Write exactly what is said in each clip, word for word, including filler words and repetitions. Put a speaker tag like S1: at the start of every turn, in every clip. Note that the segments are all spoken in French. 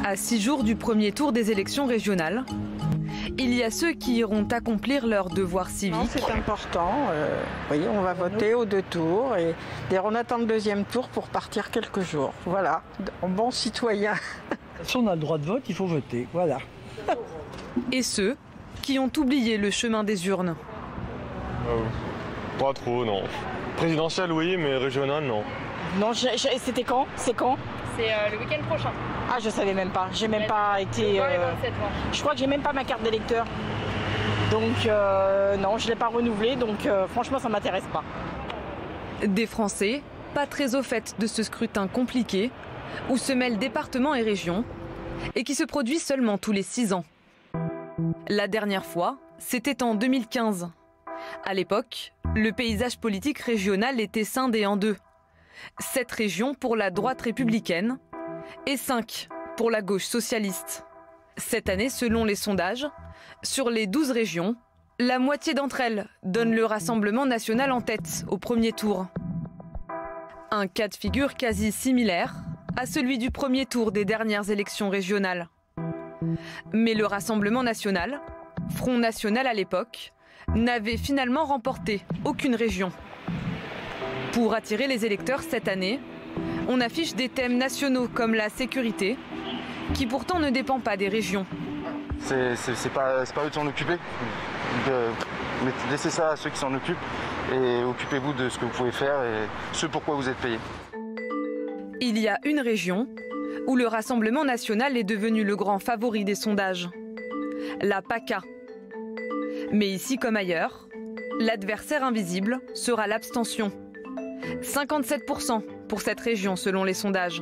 S1: À six jours du premier tour des élections régionales, il y a ceux qui iront accomplir leur devoir civique.
S2: C'est important. Euh, oui, on va voter aux deux tours et d'ailleurs on attend le deuxième tour pour partir quelques jours. Voilà, bon citoyen.
S3: Si on a le droit de vote, il faut voter. Voilà.
S1: Et ceux qui ont oublié le chemin des urnes.
S4: Euh, pas trop, non. Présidentielle, oui, mais régionale, non.
S2: Non, c'était quand? C'est quand?
S5: C'est euh, le week-end prochain.
S2: Ah, je savais même pas. J'ai même pas été. Euh, je crois que j'ai même pas ma carte d'électeur. Donc euh, non, je l'ai pas renouvelée. Donc euh, franchement, ça m'intéresse pas.
S1: Des Français pas très au fait de ce scrutin compliqué où se mêlent départements et régions et qui se produit seulement tous les six ans. La dernière fois, c'était en deux mille quinze. À l'époque, le paysage politique régional était scindé en deux. Sept régions pour la droite républicaine et cinq pour la gauche socialiste. Cette année, selon les sondages, sur les douze régions, la moitié d'entre elles donnent le Rassemblement national en tête au premier tour. Un cas de figure quasi similaire à celui du premier tour des dernières élections régionales. Mais le Rassemblement national, Front national à l'époque, n'avait finalement remporté aucune région. Pour attirer les électeurs cette année, on affiche des thèmes nationaux comme la sécurité, qui pourtant ne dépend pas des régions.
S6: C'est pas, pas eux de s'en occuper. De, laissez ça à ceux qui s'en occupent et occupez-vous de ce que vous pouvez faire et ce pourquoi vous êtes payé.
S1: Il y a une région où le Rassemblement national est devenu le grand favori des sondages, la PACA. Mais ici comme ailleurs, l'adversaire invisible sera l'abstention. cinquante-sept pour cent pour cette région selon les sondages.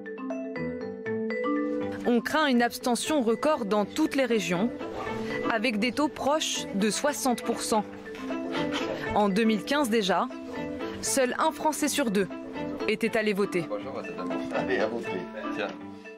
S1: On craint une abstention record dans toutes les régions, avec des taux proches de soixante pour cent. En deux mille quinze déjà, seul un Français sur deux était allé voter.
S7: Allez, à voter. Tiens.